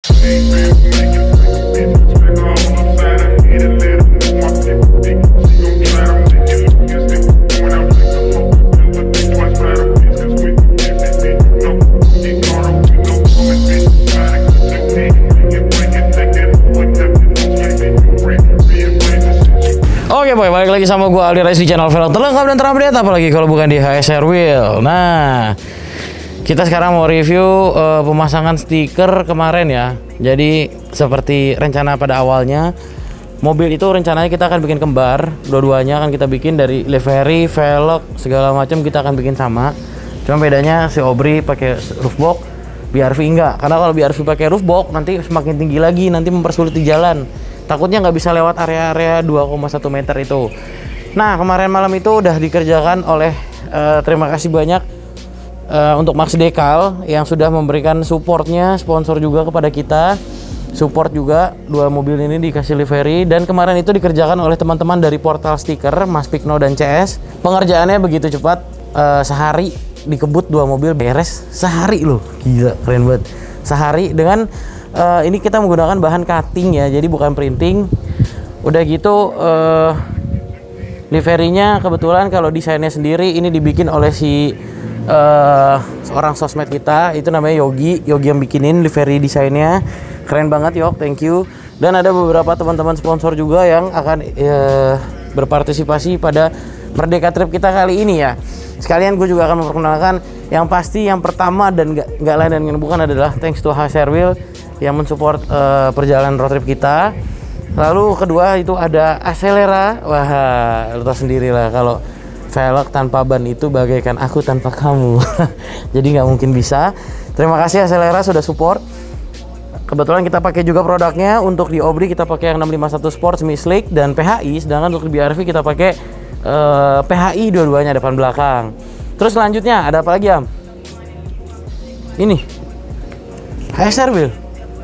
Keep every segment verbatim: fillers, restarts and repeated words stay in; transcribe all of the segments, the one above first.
Oke boy, balik lagi sama gue Aldi Rais di channel Velg terlengkap dan terupdate, apalagi kalau bukan di H S R Wheel. Nah, kita sekarang mau review uh, pemasangan stiker kemarin ya. Jadi seperti rencana pada awalnya, mobil itu rencananya kita akan bikin kembar, dua-duanya akan kita bikin dari livery, velg, segala macam kita akan bikin sama. Cuma bedanya si Aubrey pakai roof box, B R V enggak. Karena kalau B R V pakai roof box nanti semakin tinggi lagi, nanti mempersulit di jalan. Takutnya nggak bisa lewat area-area dua koma satu meter itu. Nah, kemarin malam itu udah dikerjakan oleh uh, terima kasih banyak uh, untuk Max Decal yang sudah memberikan supportnya, sponsor juga kepada kita. Support juga dua mobil ini dikasih livery, dan kemarin itu dikerjakan oleh teman-teman dari Portal Stiker, Mas Pikno dan C S. Pengerjaannya begitu cepat, uh, sehari dikebut dua mobil beres sehari loh. Gila, keren banget. Sehari dengan Uh, ini kita menggunakan bahan cutting ya, jadi bukan printing. Udah gitu uh, liverynya kebetulan kalau desainnya sendiri ini dibikin oleh si uh, seorang sosmed kita, itu namanya Yogi. Yogi yang bikinin livery desainnya, keren banget Yok, thank you. Dan ada beberapa teman-teman sponsor juga yang akan uh, berpartisipasi pada Merdeka Trip kita kali ini ya. Sekalian gue juga akan memperkenalkan yang pasti yang pertama dan gak, gak lain dan bukan adalah thanks to H S R Wheel yang mensupport uh, perjalanan road trip kita. Lalu kedua itu ada Acelera. Wah, lo tau sendiri lah kalau velg tanpa ban itu bagaikan aku tanpa kamu. Jadi nggak mungkin bisa. Terima kasih Acelera sudah support. Kebetulan kita pakai juga produknya. Untuk di Aubrey kita pakai yang enam lima satu Sport semi slick dan P H I, sedangkan untuk di B R V kita pakai uh, P H I dua-duanya depan belakang. Terus selanjutnya ada apa lagi Am? Ini H S R Wheel.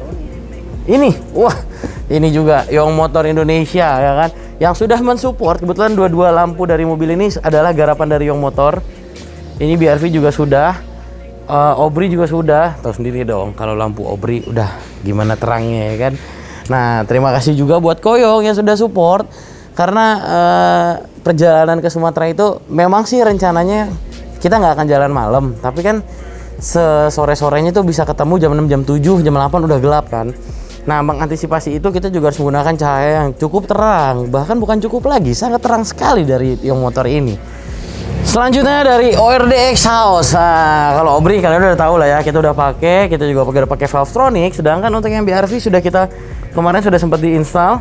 Ini, wah, ini juga Young Motor Indonesia ya kan, yang sudah mensupport. Kebetulan dua-dua lampu dari mobil ini adalah garapan dari Young Motor. Ini B R V juga sudah, uh, Aubrey juga sudah. Tahu sendiri dong kalau lampu Aubrey udah gimana terangnya ya kan. Nah, terima kasih juga buat Koyong yang sudah support, karena uh, perjalanan ke Sumatera itu memang sih rencananya kita nggak akan jalan malam, tapi kan sore-sorenya tuh bisa ketemu jam enam, jam tujuh, jam delapan udah gelap kan. Nah, mengantisipasi itu kita juga harus menggunakan cahaya yang cukup terang, bahkan bukan cukup lagi, sangat terang sekali dari Young Motor ini. Selanjutnya dari O R D Exhaust. Nah, kalau Aubrey kalian udah tahu lah ya, kita udah pakai, kita juga udah pakai Valvetronic. Sedangkan untuk yang B R V sudah kita kemarin sudah sempat diinstal.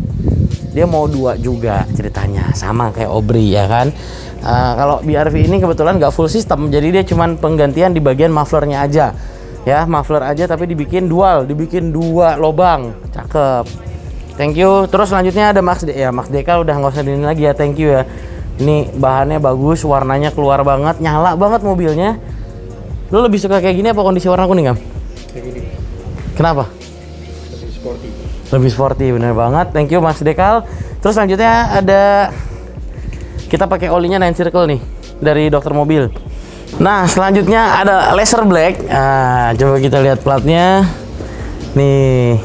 Dia mau dua juga ceritanya, sama kayak Aubrey ya kan. Uh, kalau B R V ini kebetulan nggak full system, jadi dia cuman penggantian di bagian mufflernya aja. Ya, muffler aja tapi dibikin dual, dibikin dua lobang. Cakep. Thank you. Terus selanjutnya ada Max De ya, Max Decal udah nggak usah ini lagi ya. Thank you ya. Ini bahannya bagus, warnanya keluar banget, nyala banget mobilnya. Lo lebih suka kayak gini apa kondisi warna kuning, Am? Kayak gini. Kenapa? Lebih sporty. Lebih sporty, bener banget. Thank you Max Decal. Terus selanjutnya ada kita pakai olinya Nine Circle nih dari dokter mobil. Nah, selanjutnya ada laser black. Nah, coba kita lihat platnya. Nih.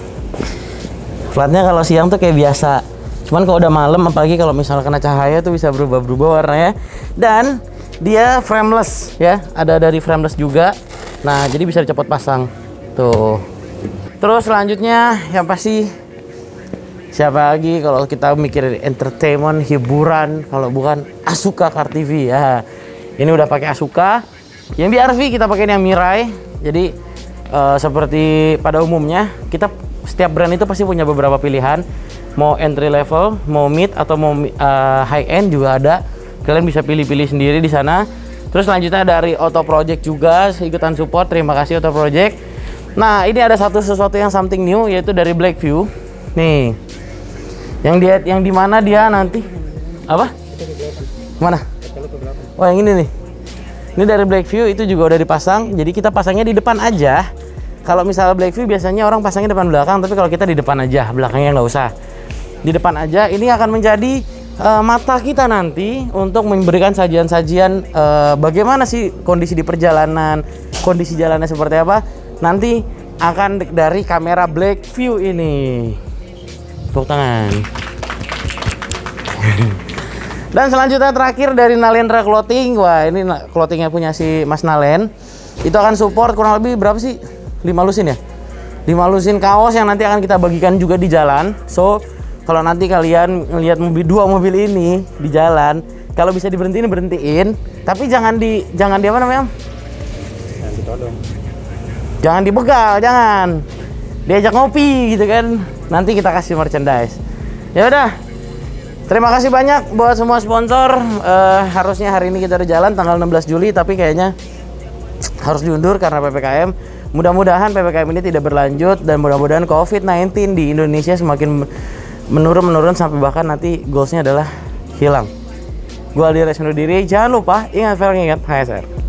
Platnya kalau siang tuh kayak biasa. Cuman kalau udah malam, apalagi kalau misalnya kena cahaya tuh bisa berubah-berubah warnanya. Dan dia frameless ya. Ada dari frameless juga. Nah, jadi bisa cepat pasang. Tuh. Terus selanjutnya yang pasti siapa lagi kalau kita mikirin entertainment, hiburan, kalau bukan Asuka Car T V ya. Ini udah pakai Asuka. Yang B R V kita pakai yang Mirai. Jadi uh, seperti pada umumnya kita setiap brand itu pasti punya beberapa pilihan. Mau entry level, mau mid atau mau uh, high end juga ada. Kalian bisa pilih-pilih sendiri di sana. Terus selanjutnya dari Auto Project juga ikutan support. Terima kasih Auto Project. Nah, ini ada satu sesuatu yang something new, yaitu dari Blackview. Nih. Yang dia yang di mana dia nanti apa? Mana? Oh, yang ini nih. Ini dari Blackview, itu juga udah dipasang. Jadi kita pasangnya di depan aja. Kalau misalnya Blackview biasanya orang pasangnya depan belakang, tapi kalau kita di depan aja, belakangnya nggak usah. Di depan aja, ini akan menjadi uh, mata kita nanti untuk memberikan sajian-sajian uh, bagaimana sih kondisi di perjalanan, kondisi jalannya seperti apa. Nanti akan dari kamera Black View ini. Tepuk tangan. Dan selanjutnya terakhir dari Nalendra Clothing. Wah, ini clothingnya punya si Mas Nalen. Itu akan support kurang lebih berapa sih? lima lusin ya? lima lusin kaos yang nanti akan kita bagikan juga di jalan. So, kalau nanti kalian ngelihat mobil dua mobil ini di jalan, kalau bisa diberhentiin berhentiin, tapi jangan di jangan di apa namanya? Jangan ditodong. Jangan dibegal, jangan. Diajak ngopi gitu kan. Nanti kita kasih merchandise. Ya udah. Terima kasih banyak buat semua sponsor. Uh, harusnya hari ini kita udah jalan tanggal enam belas Juli, tapi kayaknya harus diundur karena P P K M. Mudah-mudahan P P K M ini tidak berlanjut dan mudah-mudahan COVID sembilan belas di Indonesia semakin menurun-menurun sampai bahkan nanti goalsnya adalah hilang. Gua Aldi Rais undur diri. Jangan lupa ingat, ingat H S R.